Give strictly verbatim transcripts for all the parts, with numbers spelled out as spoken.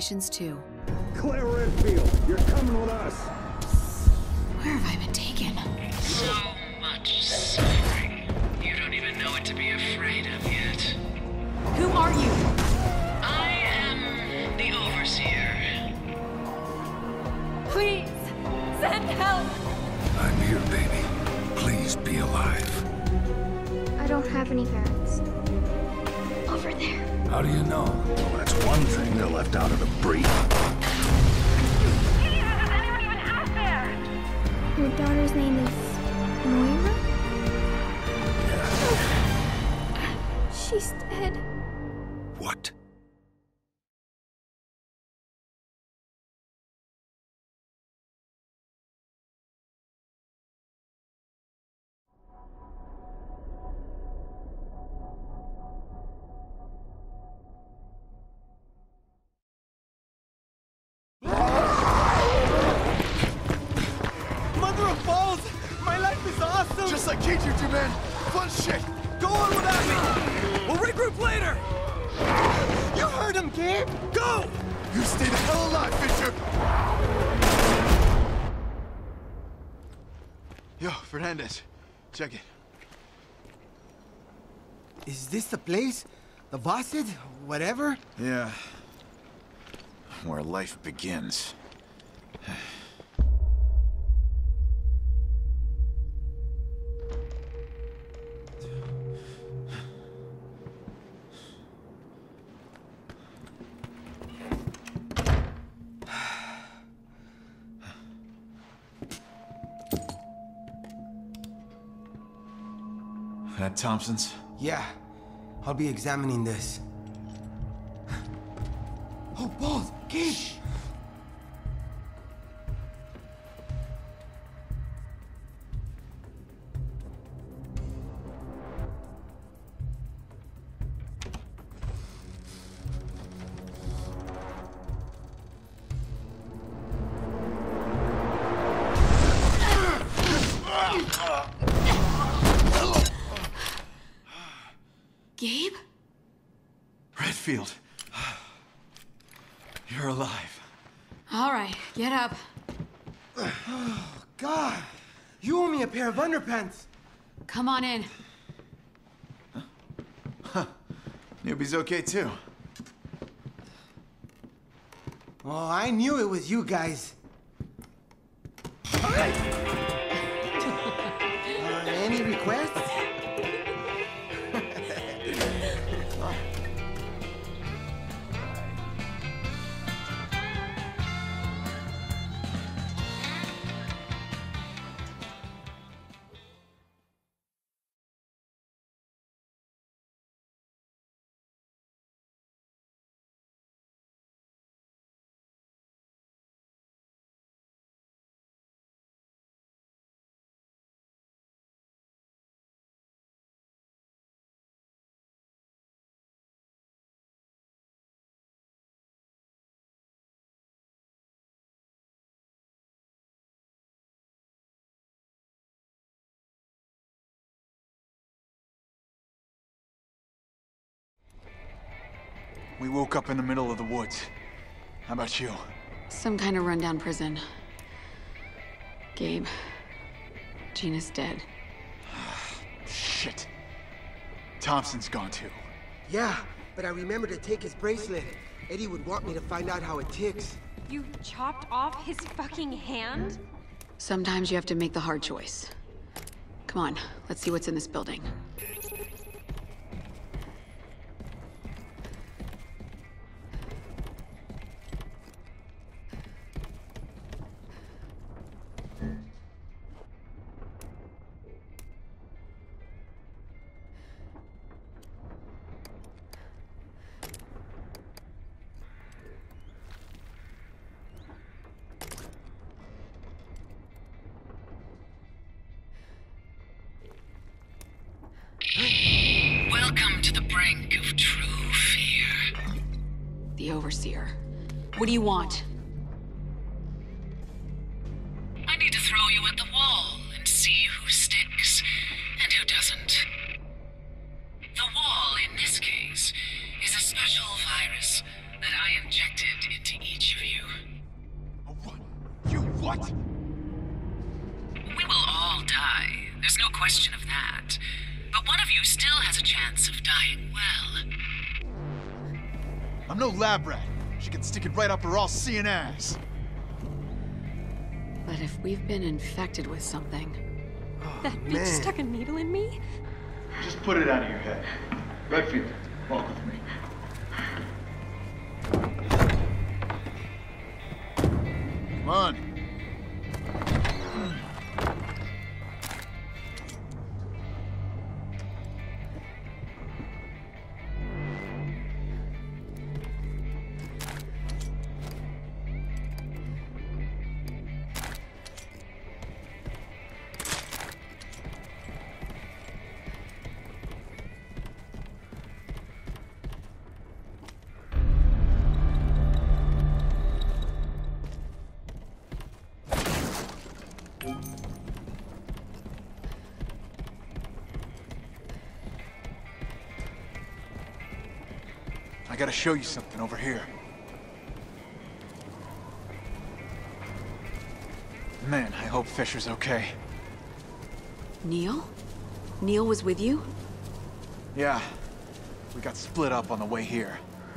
hallucinations too. Claire Redfield, you're coming with us. Where have I been taken? So much suffering. You don't even know what to be afraid of yet. Who are you? I am the Overseer. Please, send help! I'm here, baby. Please be alive. I don't have any parents. Over there. How do you know? Well, that's one thing they're left out of the brief. Jesus, is anyone even out there? Your daughter's name is Moira? Yeah. She's dead. What? Mother of balls! My life is awesome! Just like K two two, man! Fun shit! Go on without me! We'll regroup later! You heard him, Gabe! Go! You stay the hell alive, Fisher! Yo, Fernandez. Check it. Is this the place? The Vasset? Whatever? Yeah. Where life begins. That Thompson's? Yeah. I'll be examining this. Oh, balls! Gabe! Gabe? Redfield. You're alive. All right, get up. God! You owe me a pair of underpants! Come on in. Newbie's okay, too. Oh, I knew it was you guys. uh, any requests? We woke up in the middle of the woods. How about you? Some kind of rundown prison. Gabe, Gina's dead. Shit. Thompson's gone too. Yeah, but I remember to take his bracelet. Eddie would want me to find out how it ticks. You chopped off his fucking hand? Sometimes you have to make the hard choice. Come on, let's see what's in this building. Welcome to the brink of true fear. The Overseer. What do you want? I need to throw you at the wall and see who sticks and who doesn't. The wall, in this case, is a special virus that I injected into question of that. But one of you still has a chance of dying well. I'm no lab rat. She can stick it right up her all-seeing ass. But if we've been infected with something... That bitch man. stuck a needle in me? Just put it out of your head. Redfield, walk with me. Come on. I gotta show you something over here. Man, I hope Fisher's okay. Neil? Neil was with you? Yeah. We got split up on the way here.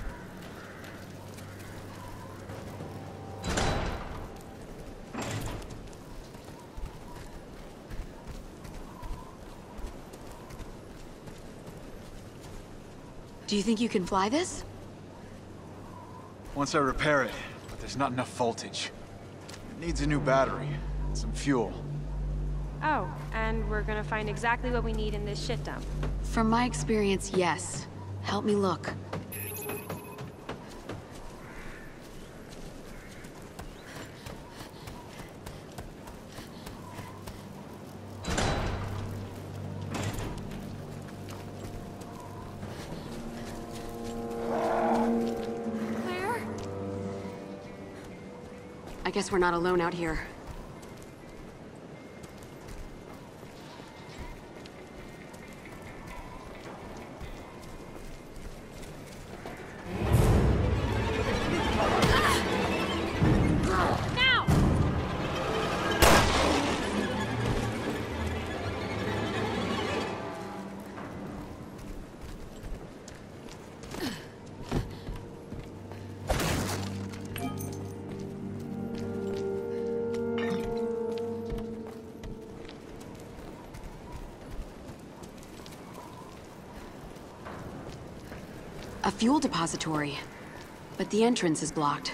Do you think you can fly this? Once I repair it, but there's not enough voltage. It needs a new battery, and some fuel. Oh, and we're gonna find exactly what we need in this shit dump. From my experience, yes. Help me look. Claire? I guess we're not alone out here. Now! A fuel depository. But the entrance is blocked.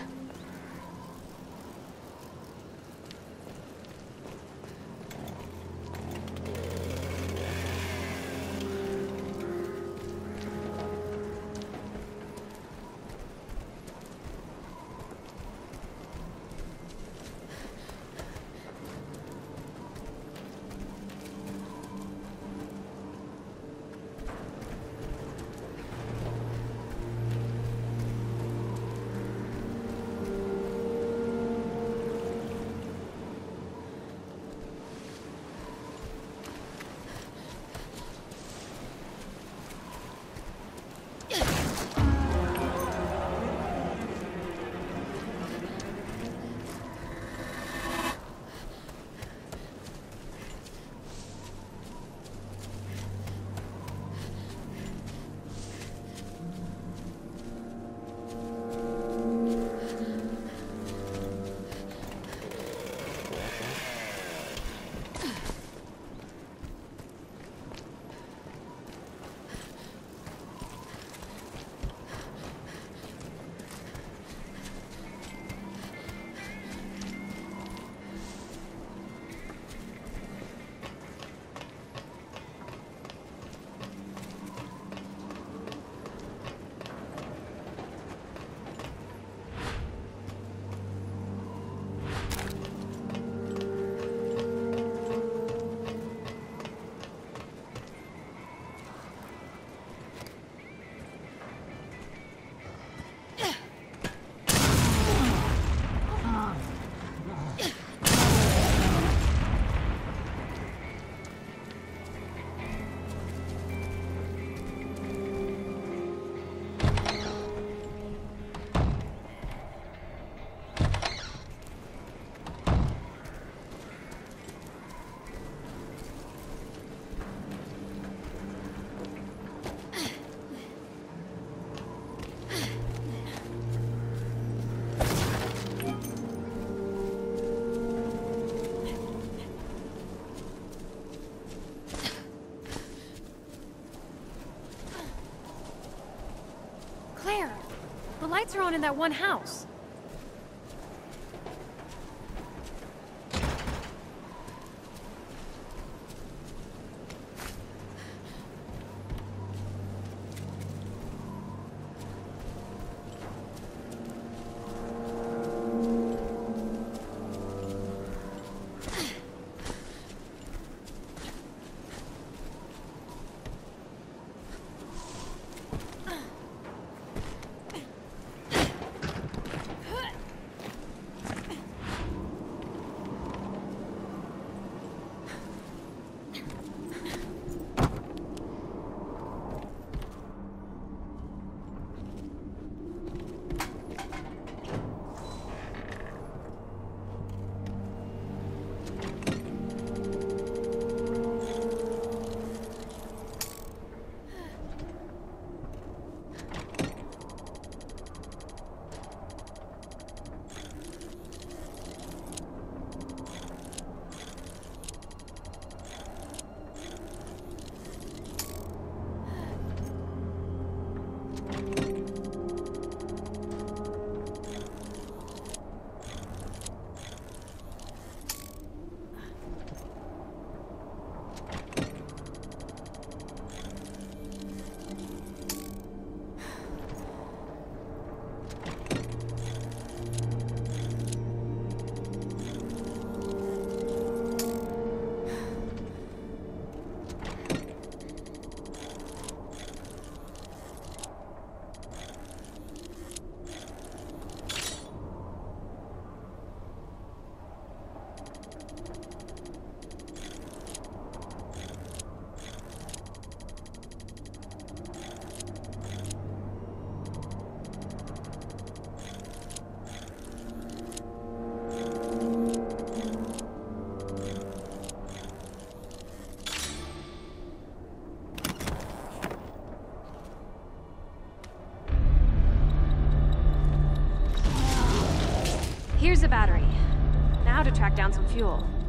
lights are on in that one house. Here's a battery. Now to track down some fuel.